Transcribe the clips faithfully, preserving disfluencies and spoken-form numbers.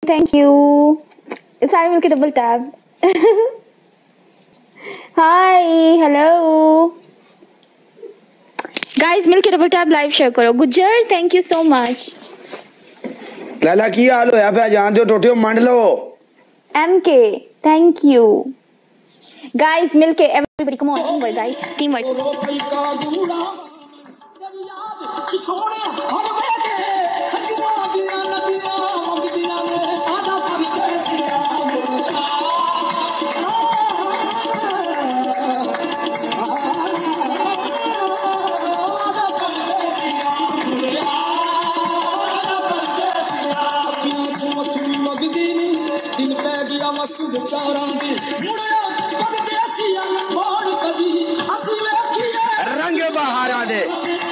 Thank you. Sorry, मिलके double tap. Hi, hello. Guys, मिलके double tap live share करो. Gujjar, thank you so much. लाला की हाल होया पे जान दो टोटियो मंड लो. M K, thank you. Guys, मिलके everybody come on, teamwork guys, teamwork. रंग बहारा दे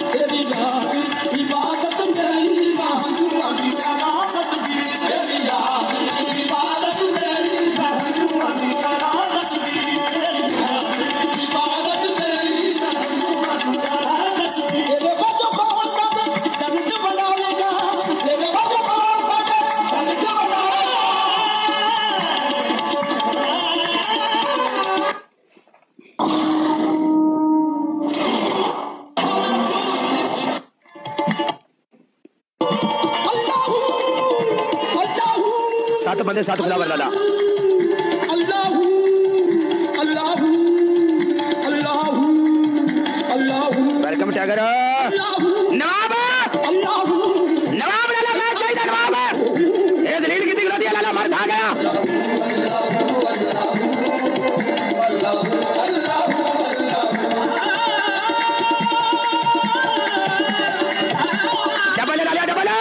सात बंदे सात खुदा लाला अल्लाहू अल्लाहू अल्लाहू अल्लाहू वेलकम टाइगर नवाब अल्लाहू नवाब लाला मैं चाहिए नवाब ये दलील की दिखला दिया लाला मर खा गया डबल लाला डबल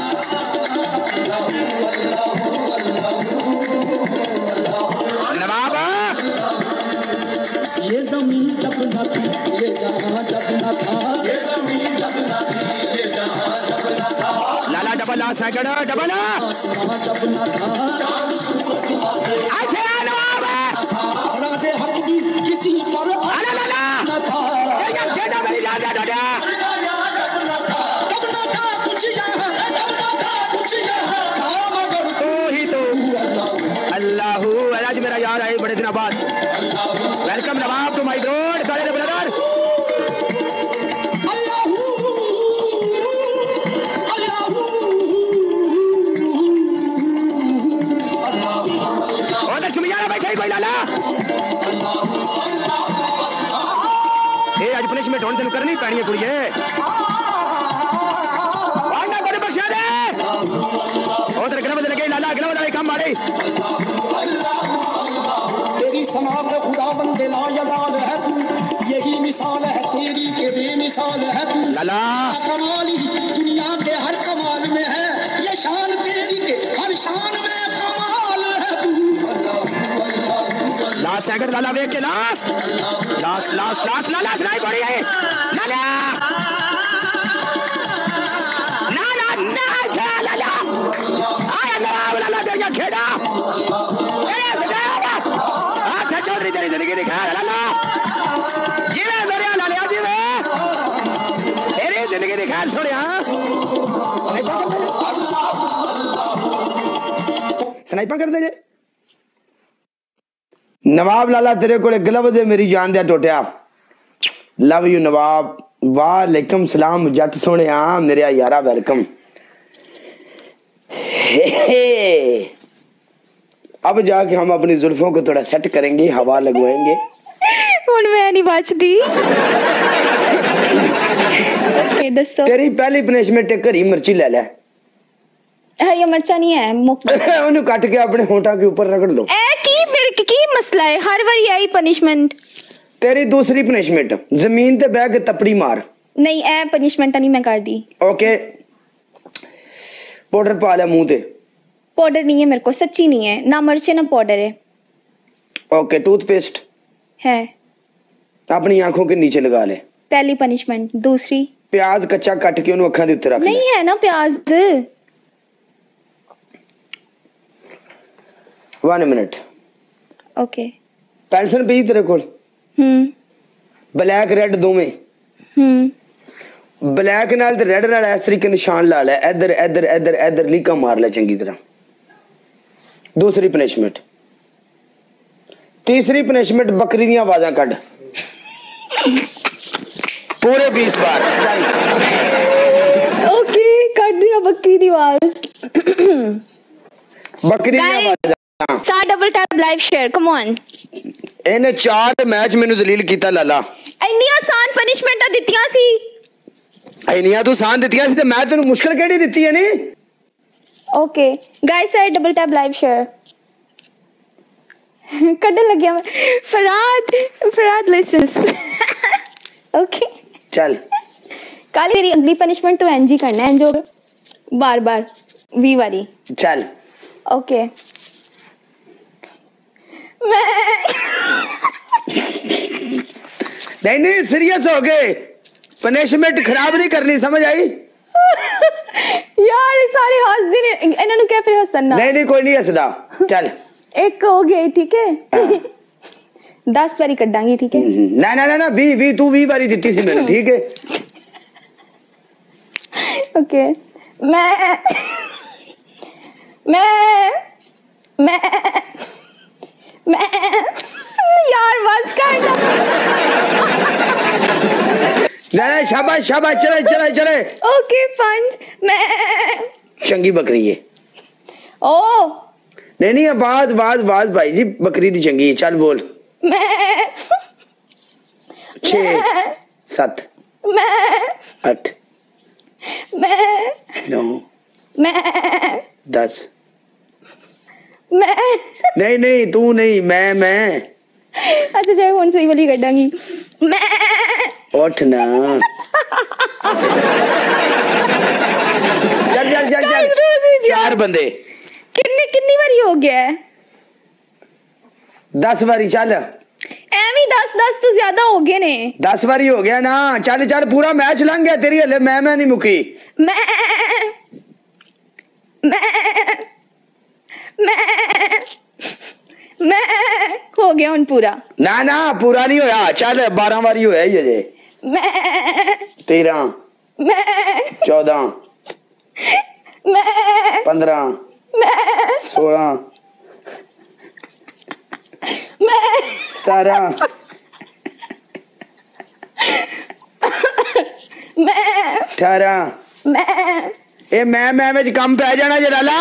ये जमीन जब न थी ये जहां जब न था ये जमीन जब न थी ये जहां जब न था लाला डबल आ सेकंड डबल आसमां जब न था चांद सूरज आते नवाब राजे हक भी किसी पर लाला लाला न था ये जेड़ा मेरी लाला दादा कब न था कुछ यहाँ कब न था कुछ यहाँ था मगर तू ही तो अल्लाहू आज मेरा यार आए बड़े दिनों बाद welcome Nawab to my road college brother अल्लाहू अल्लाहू उधर चुमियारा बैठे कोई लाला ए आज पनिशमेंट होने तेन करनी पैनी है कुड़िए वांडा कोने बख्शा दे उधर गला बदल गई लाला गला बदल काम मारे तेरी सनात खुदा बंदे ला यदाल है तू यही मिसाल है तेरी के बेमिसाल है तू लाला कमाल ही दुनिया के हर कमाल में है ये शान तेरी के हर शान में कमाल है तू लास्ट सेकंड लाला वेख के लास्ट लास्ट लास्ट लास्ट लाला सुनाई पड़ी है लाला ना ना ना क्या लाला आया नवाब लाला तेरा खेड़ा अरे बेटा अच्छा चौधरी तेरी जिंदगी दिखा लाला जीवे मेरे लालिया जीवे तेरी जिंदगी दिखा सोनिया स्नाइपर कर दे नवाब लाला तेरे को गलव दे मेरी जान दिया टोटिया लव यू नवाब वालेकुम सलाम जट सोने मेरे यारा वेलकम अब जाके हम अपनी जुल्फों को थोड़ा सेट करेंगे हवा लगवाएंगे मैं नहीं बचती दसो तेरी पहली पनिशमेंट घरी मिर्ची ले ले हरी मिर्चा नहीं है उन्हें काट के अपने होठा के ऊपर रगड़ लो ए की मेरे की मसला है हर बार यही पनिशमेंट तेरी दूसरी पनिशमेंट जमीन ते बैठ के तपड़ी मार नहीं ए पनिशमेंट नहीं मैं कर दी ओके पाउडर पा ले मुंह ते पाउडर नहीं है मेरे को सच्ची नहीं है ना मिर्च ना पाउडर है ओके टूथपेस्ट है अपनी आंखों के नीचे लगा ले पहली पनिशमेंट दूसरी प्याज कच्चा कट के उन्हें अखा दे उत्ते रख नहीं है ना प्याज वन मिनट ओके पेंसिल पी तेरे को हम्म ब्लैक रेड दोवें हम्म ब्लैक नाल ते रेड नाल इस तरीके निशान ला ले इधर इधर इधर इधर लीका मार ले चंगी तरह दूसरी पनिशमेंट, तीसरी पनिशमेंट बकरी दी आवाज़ां कढ़ पूरे बीस बार। चल ओके कट दिया बकरी दी आवाज। बकरी दी आवाज़ां। Star double tap live share come on. इन्हें चार मैच मैनू जलील किया लाला। इन्नी आसान पनिशमेंटां दित्तियां सी। इन्नियां तू आसान दित्तियां सी ते मैं तेनू मुश्किल केड़ी दित्ती है नी। Okay guys side double tap live share कड्डन लग गया मैं। फराद फराद लिसन्स ओके चल कल तेरी अगली पनिशमेंट तो एनजी करना है जो बार बार वी वाली। चल ओके मैं नहीं नहीं सीरियस हो गए, पनिशमेंट खराब नहीं करनी, समझ आई? यार सारे हंस दे ने इन्होंने क्या फिर हंसना। नहीं नहीं कोई नहीं हंसदा। चल एक हो गई ठीक है। दस बारी कड्डांगी ठीक है। ना ना ना ना वी वी तू वी बारी दित्ती सी मैंने ठीक है। ओके मैं मैं मैं मैं यार बस कर ना ना शाबाश शाबाश चले चले चले। ओके पंच मैं चंगी बकरी है। ओ नहीं नहीं आवाज आवाज आवाज भाई जी बकरी दी चंगी है। चल बोल। मैं छे सत मैं अठ मैं नौ मैं दस मैं नहीं नहीं तू नहीं मैं मैं अच्छा चलो कौन सी वाली कड्डांगी मैं उठ ना। चल चल चल चल चार बंदे कितनी कितनी बारी हो गया है? दस बारी। चल एवी दस दस तो ज्यादा हो गए ने। दस बारी हो गया ना। चल चल पूरा मैच लंघ गया तेरी हले मैं मैं नहीं मुकी। मैं मैं मैं मैं हो गया हूं पूरा। ना ना पूरा नहीं होया। चल बारह बारी होया ही अजे। मैं तेरह मैं चौदह मैं पंद्रह मैं सोलह मैं सतारह मैं अठारह। मैं ए मैं मैं विच कम पै जाना जलाला।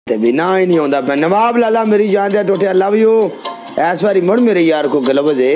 ते भी ना ही नहीं आंदा पे। नवाब लाला मेरी जान दे टोटे, आई लव यू। इस बारी मुड़ मेरे यार को गलबज है।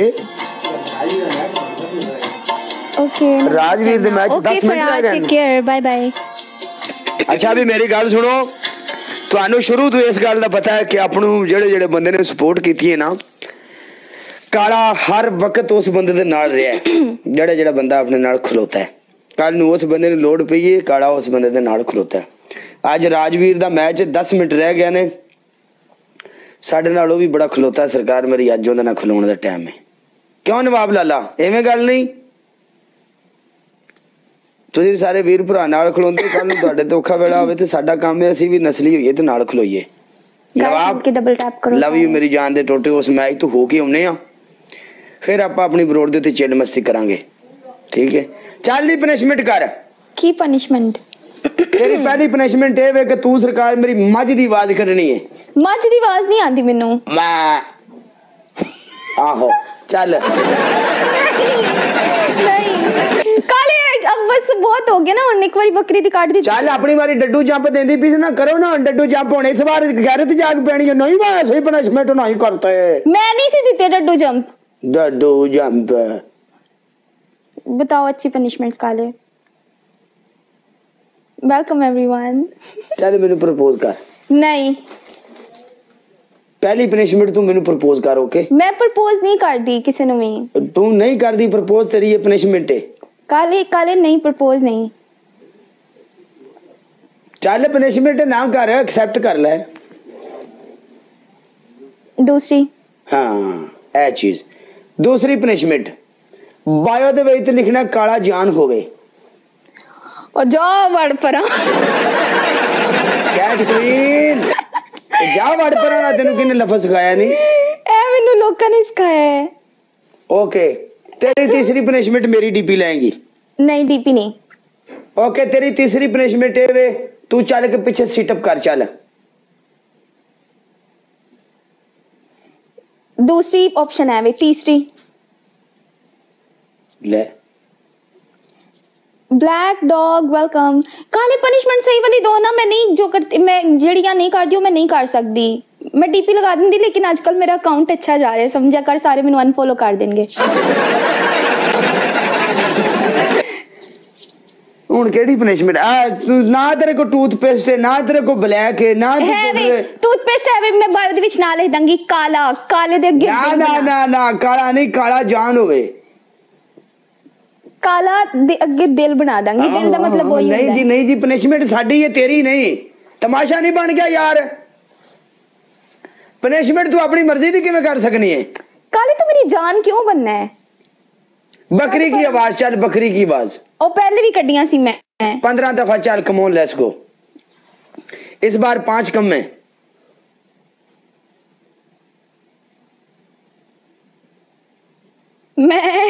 ओके राजवीर दे मैच दस मिनट रह गए। Take care, bye bye. अच्छा भी मेरी गल सुनो, ਤੁਹਾਨੂੰ ਸ਼ੁਰੂ ਤੋਂ ਇਸ ਗੱਲ ਦਾ ਪਤਾ ਹੈ ਕਿ ਆਪ ਨੂੰ ਜਿਹੜੇ ਜਿਹੜੇ ਬੰਦੇ ਨੇ ਸਪੋਰਟ ਕੀਤੀ ਹੈ ਨਾ, ਕਾਲਾ ਹਰ ਵਕਤ ਉਸ ਬੰਦੇ ਦੇ ਨਾਲ ਰਿਹਾ ਜਿਹੜਾ ਜਿਹੜਾ ਬੰਦਾ ਆਪਣੇ ਨਾਲ ਖਲੋਤਾ ਹੈ। ਕੱਲ ਨੂੰ ਉਸ ਬੰਦੇ ਨੂੰ ਲੋੜ ਪਈ ਹੈ, ਕਾਲਾ ਉਸ ਬੰਦੇ ਦੇ ਨਾਲ ਖਲੋਤਾ ਹੈ। ਅੱਜ ਰਾਜਵੀਰ ਦਾ ਮੈਚ ਦਸ ਮਿੰਟ ਰਹਿ ਗਿਆ ਨੇ, ਸਾਡੇ ਨਾਲ ਉਹ ਵੀ ਬੜਾ ਖਲੋਤਾ। ਸਰਕਾਰ ਮੇਰੀ ਅੱਜ ਉਹਦੇ ਨਾਲ ਖਲੋਣ ਦਾ ਟਾਈਮ ਹੈ। ਕਿਉਂ ਨਵਾਬ ਲਾਲਾ, ਐਵੇਂ ਗੱਲ ਨਹੀਂ। ਤੁਸੀਂ ਸਾਰੇ ਵੀਰ ਭਰਾ ਨਾਲ ਖਲੋਂਦੇ, ਕੱਲ ਨੂੰ ਤੁਹਾਡੇ ਤੋਂ ਔਖਾ ਵੇਲਾ ਹੋਵੇ ਤੇ ਸਾਡਾ ਕੰਮ ਹੈ ਅਸੀਂ ਵੀ ਨਸਲੀ ਹੋਈਏ ਤੇ ਨਾਲ ਖਲੋਈਏ। ਨਵਾਬ ਡਬਲ ਟੈਪ ਕਰੋ, ਲਵ ਯੂ ਮੇਰੀ ਜਾਨ ਦੇ ਟੋਟੇ। ਉਸ ਮੈਚ ਤੋਂ ਹੋ ਕੇ ਆਉਨੇ ਆ, ਫਿਰ ਆਪਾਂ ਆਪਣੀ ਬਰੋਡ ਦੇ ਉੱਤੇ ਚਿੜ ਮਸਤੀ ਕਰਾਂਗੇ, ਠੀਕ ਹੈ। ਚੱਲ ਨੀ ਪਨਿਸ਼ਮੈਂਟ ਕਰ। ਕੀ ਪਨਿਸ਼ਮੈਂਟ? ਤੇਰੀ ਪਹਿਲੀ ਪਨਿਸ਼ਮੈਂਟ ਇਹ ਵੇ ਕਿ ਤੂੰ ਸਰਕਾਰ ਮੇਰੀ ਮੱਝ ਦੀ ਆਵਾਜ਼ ਕੱਢਣੀ ਹੈ। ਮੱਝ ਦੀ ਆਵਾਜ਼ ਨਹੀਂ ਆਉਂਦੀ ਮੈਨੂੰ। ਮੈਂ ਆਹੋ ਚੱਲ नहीं काले, अब बस बहुत हो गया ना, और एक बारी बकरी दी काट दी। चल अपनी बारी डड्डू जंप देंदी पी ना, करो ना डड्डू जंप। होने इस बार गैरत जाग पैनी है। नहीं मैं सही पनिशमेंट नहीं करते। मैं नहीं सी देते डड्डू जंप। डड्डू जंप बताओ अच्छी पनिशमेंट्स काले। Welcome everyone. चल मेनू प्रपोज कर। नहीं, पहली पनिशमेंट तू मेनू प्रपोज कर। ओके मैं प्रपोज नहीं कर दी किसी ने भी। तू नहीं कर दी प्रपोज, तेरी ये पनिशमेंट है। काले काले नहीं, प्रपोज नहीं। चल पनिशमेंट ना कर, एक्सेप्ट कर ले। दूसरी हाँ ए चीज दूसरी पनिशमेंट, बायो दे विच लिखना काला जान होवे। और जा वड़ परा कैट क्वीन जा वड़ परा ना। तेनू किने लफ्ज सिखाया नहीं? ए मैनू लोकां ने सिखाया है। ओके तेरी तीसरी पनिशमेंट मेरी डीपी लाएंगी। नहीं डीपी नहीं। ओके तेरी तीसरी पनिशमेंट है वे, तू चल के पीछे सीटअप कर। चल दूसरी ऑप्शन है वे, तीसरी ले। Black dog welcome. काले पनिशमेंट सही वाली दो ना, मैं नहीं जो करती, मैं जड़ियां नहीं करती हूँ, मैं नहीं कर सकती। मैं डीपी लगा दूंगी, लेकिन आजकल मेरा अकाउंट अच्छा जा रहा है, समझा कर। सारे मैंने अनफॉलो कर देंगे। ਹੁਣ ਕਿਹੜੀ ਪਨਿਸ਼ਮੈਂਟ ਆ? ਨਾ ਤੇਰੇ ਕੋ ਟੂਥਪੇਸਟ ਹੈ, ਨਾ ਤੇਰੇ ਕੋ ਬਲੈਕ ਹੈ, ਨਾ ਟੂਥਪੇਸਟ ਹੈ। ਮੈਂ ਬਾਅਦ ਦੇ ਵਿੱਚ ਨਾਲ ਲਿਖ ਦਾਂਗੀ ਕਾਲਾ। ਕਾਲੇ ਦੇ ਅੱਗੇ ਨਾ ਨਾ ਨਾ ਨਾ ਕਾਲਾ ਨਹੀਂ, ਕਾਲਾ ਜਾਨ ਹੋਵੇ। ਕਾਲਾ ਦੇ ਅੱਗੇ ਦਿਲ ਬਣਾ ਦਾਂਗੀ। ਦਿਲ ਦਾ ਮਤਲਬ ਉਹ ਹੀ ਹੁੰਦਾ। ਨਹੀਂ ਜੀ ਨਹੀਂ ਜੀ, ਪਨਿਸ਼ਮੈਂਟ ਸਾਡੀ ਹੈ, ਤੇਰੀ ਨਹੀਂ। ਤਮਾਸ਼ਾ ਨਹੀਂ ਬਣ ਗਿਆ ਯਾਰ। पनिशमेंट तू अपनी मर्जी की किवें कर सकनी है? काले तो मेरी जान क्यों बनना है? बकरी की आवाज, चल बकरी की आवाज। और पहले भी कड्डियां सी मैं पंद्रह दफा। चल कम ऑन लेट्स गो। इस बार पांच कम में। मैं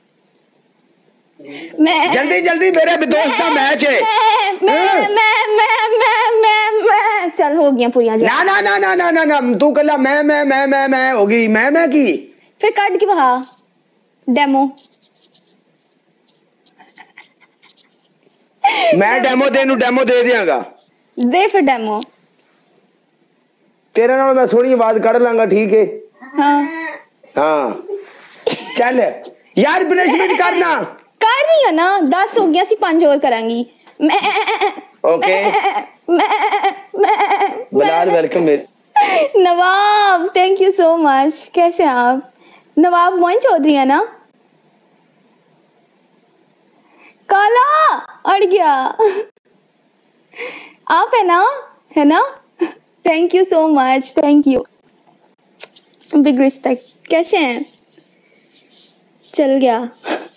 मैं जल्दी जल्दी, मेरे दोस्त का मैच है। मैं मैं मैं मैं मैं मैं चल हो गया पूरी। ना ना ना ना ना ना ना तू कला मैं मैं मैं मैं मैं होगी। मैं मैं की फिर कट के बहा डेमो। मैं डेमो तेनू डेमो दे दियांगा। दे फिर डेमो। तेरे नाल मैं थोड़ी आवाज कढ़ लांगा, ठीक है? हाँ हाँ चल यार पनिशमेंट करना। कर रही है ना, दस हो गया सी, पांच और करांगी मैं। ओके मैं मैं बिलाल वेलकम। मेरे Nawab thank you so much. कैसे हैं आप? नवाब मोइन चौधरी है ना? काला अड़ गया। आप है ना? है ना? Thank you so much, thank you, big respect. कैसे हैं? चल गया।